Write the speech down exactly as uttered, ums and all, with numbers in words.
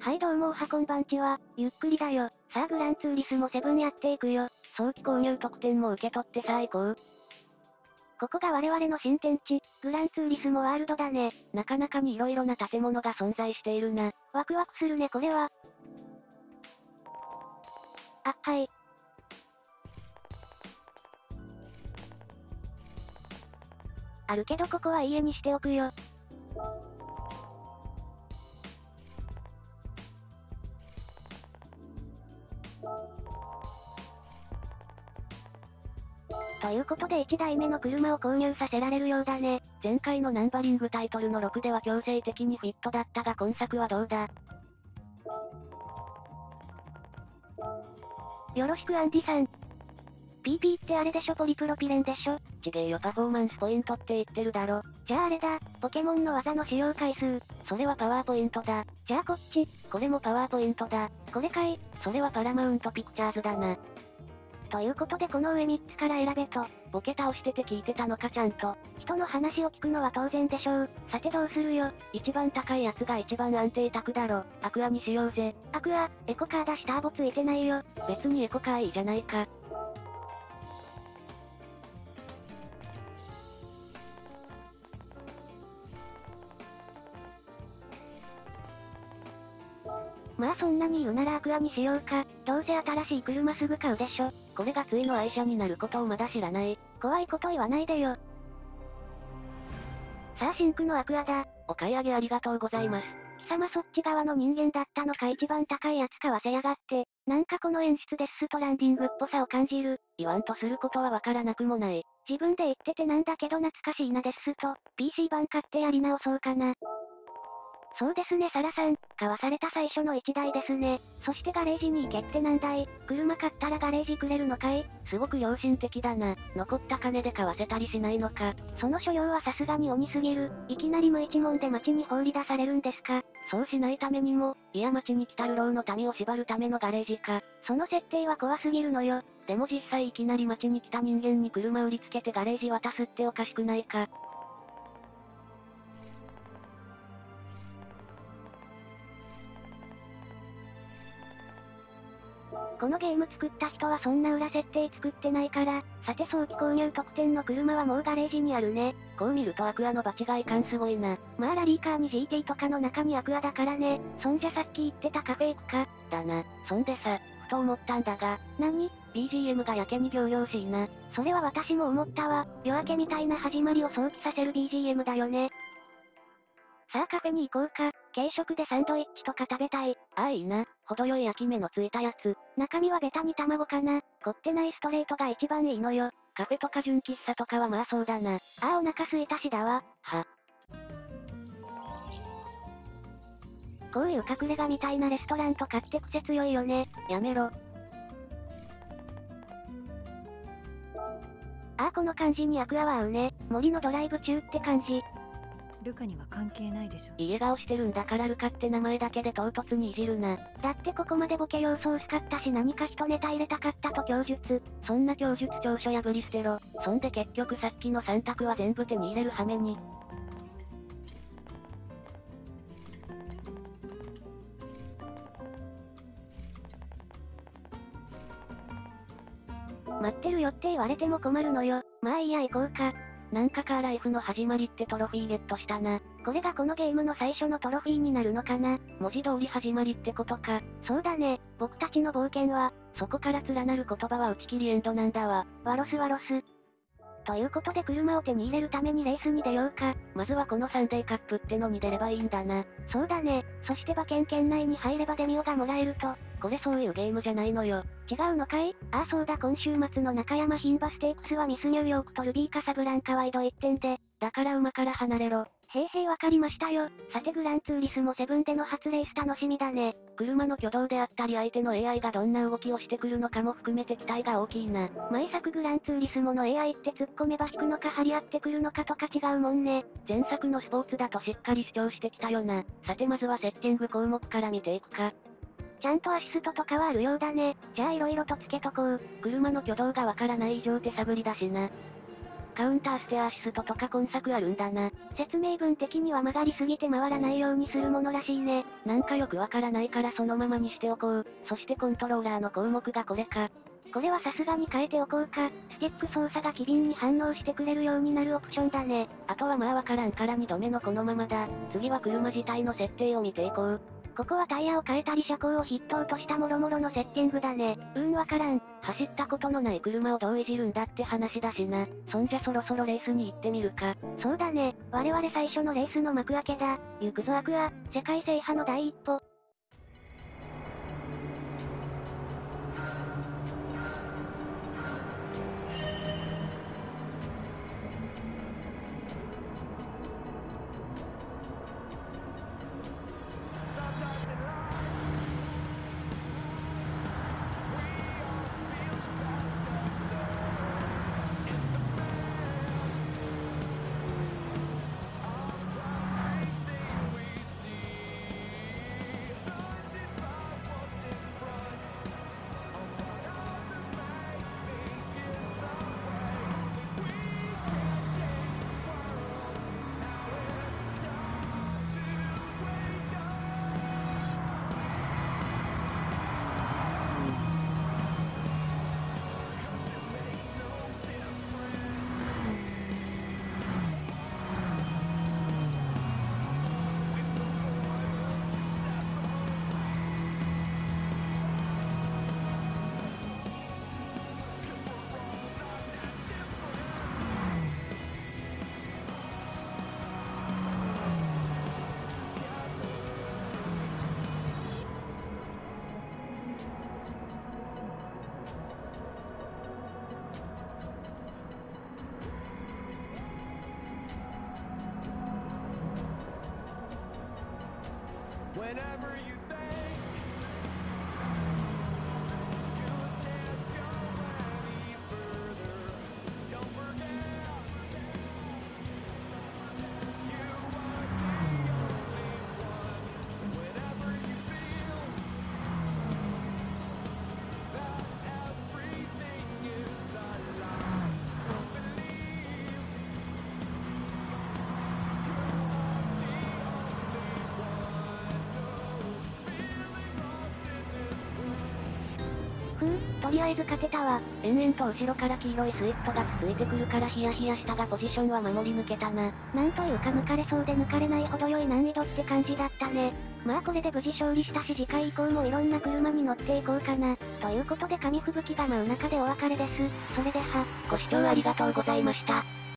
はいどうもおはこんばんちは、ゆっくりだよ。さあグランツーリスモセブンやっていくよ。 早期購入特典も受け取ってさあ行こう。 ここが我々の新天地、グランツーリスモワールドだね。 なかなかに色々な建物が存在しているな。 ワクワクするねこれは。あ、はい。あるけどここはいい家にしておくよ。ということでいちだいめの車を購入させられるようだね。 前回のナンバリングタイトルのろくでは強制的にフィットだったが今作はどうだ？ よろしくアンディさん。ピーピー ってあれでしょポリプロピレンでしょ？ ちげえよパフォーマンスポイントって言ってるだろ。 じゃああれだ、ポケモンの技の使用回数。 それはパワーポイントだ。 じゃあこっち。 これもパワーポイントだ。 これかい。 それはパラマウントピクチャーズだな。 ということでこの上みっつから選べと。 ボケ倒してて聞いてたのかちゃんと。 人の話を聞くのは当然でしょう。さてどうするよ。 一番高いやつが一番安定卓だろ。アクアにしようぜ。 アクア、エコカーだしターボついてないよ。 別にエコカーいいじゃないか。 まあそんなに言うならアクアにしようか。どうせ新しい車すぐ買うでしょ。 これがついの愛車になることをまだ知らない。 怖いこと言わないでよ。さあ真空のアクアだ。 お買い上げありがとうございます。 貴様そっち側の人間だったのか一番高いやつ買わせやがって。なんかこの演出デスストランディングっぽさを感じる。 言わんとすることはわからなくもない。 自分で言っててなんだけど懐かしいなデススト。ピーシー 版買ってやり直そうかな。そうですねサラさん、買わされた最初のいちだいですね。そしてガレージに行けってなんだい。車買ったらガレージくれるのかい？ すごく良心的だな。残った金で買わせたりしないのか。 その所要はさすがに鬼すぎる。いきなり無一文で街に放り出されるんですか？ そうしないためにも、いや街に来たるろうの民を縛るためのガレージか。 その設定は怖すぎるのよ。 でも実際いきなり街に来た人間に車売りつけてガレージ渡すっておかしくないか。 このゲーム作った人はそんな裏設定作ってないから、さて早期購入特典の車はもうガレージにあるね。 こう見るとアクアの場違い感すごいな。 まあラリーカーに ジーティー とかの中にアクアだからね。そんじゃさっき言ってたカフェ行くか。 だな。そんでさ、ふと思ったんだが。 何？ ビージーエム がやけに仰々しいな。 それは私も思ったわ。夜明けみたいな始まりを想起させる ビージーエム だよね。さあカフェに行こうか。軽食でサンドイッチとか食べたい。 ああいいな。程よい焼き目のついたやつ。 中身はベタに卵かな。凝ってないストレートが一番いいのよ。 カフェとか純喫茶とかはまあそうだな。 ああお腹すいたしだわ。 は。 こういう隠れ家みたいなレストランとかって癖強いよね。 やめろ。 ああこの感じにアクアは合うね。森のドライブ中って感じ。 ルカには関係ないでしょ。 いい笑顔してるんだからルカって名前だけで唐突にいじるな。 だってここまでボケ要素薄かったし何か一ネタ入れたかったと供述。 そんな供述調書破り捨てろ。そんで結局さっきのさん択は全部手に入れる羽目に。 待ってるよって言われても困るのよ。まあいいや行こうか。 なんかカーライフの始まりってトロフィーゲットしたな。 これがこのゲームの最初のトロフィーになるのかな。 文字通り始まりってことか。 そうだね。僕たちの冒険は、 そこから連なる言葉は打ち切りエンドなんだわ。 ワロスワロス。ということで車を手に入れるためにレースに出ようか。 まずはこのサンデーカップってのに出ればいいんだな。 そうだね。そして馬券圏内に入ればデミオがもらえると。 これそういうゲームじゃないのよ。 違うのかい？ああそうだ今週末の中山牝馬ステークスはミスニューヨークとルビーカサブランカワイドいってんで。 だから馬から離れろ。 へいへいわかりましたよ。さてグランツーリスモセブンでの初レース楽しみだね。 車の挙動であったり相手の エーアイ がどんな動きをしてくるのかも含めて期待が大きいな。 前作グランツーリスモの エーアイ って突っ込めば引くのか張り合ってくるのかとか違うもんね。 前作のスポーツだとしっかり主張してきたよな。さてまずはセッティング項目から見ていくか。 ちゃんとアシストとかはあるようだね。じゃあ色々とつけとこう。 車の挙動がわからない以上手探りだしな。 カウンターステアアシストとか今作あるんだな。 説明文的には曲がりすぎて回らないようにするものらしいね。 なんかよくわからないからそのままにしておこう。そしてコントローラーの項目がこれか。 これはさすがに変えておこうか。スティック操作が機敏に反応してくれるようになるオプションだね。 あとはまあわからんからにどめのこのままだ。次は車自体の設定を見ていこう。 ここはタイヤを変えたり車高を筆頭とした諸々のセッティングだね。うーんわからん。 走ったことのない車をどういじるんだって話だしな。そんじゃそろそろレースに行ってみるか。 そうだね。我々最初のレースの幕開けだ。行くぞアクア、世界制覇の第一歩。 Whenever you think ふぅ、とりあえず勝てたわ。 延々と後ろから黄色いスイットが続いてくるからヒヤヒヤしたがポジションは守り抜けたな。 なんというか抜かれそうで抜かれない程よい難易度って感じだったね。まあこれで無事勝利したし次回以降もいろんな車に乗っていこうかな。ということで紙吹雪が舞う中でお別れです。それでは、 ご視聴ありがとうございました。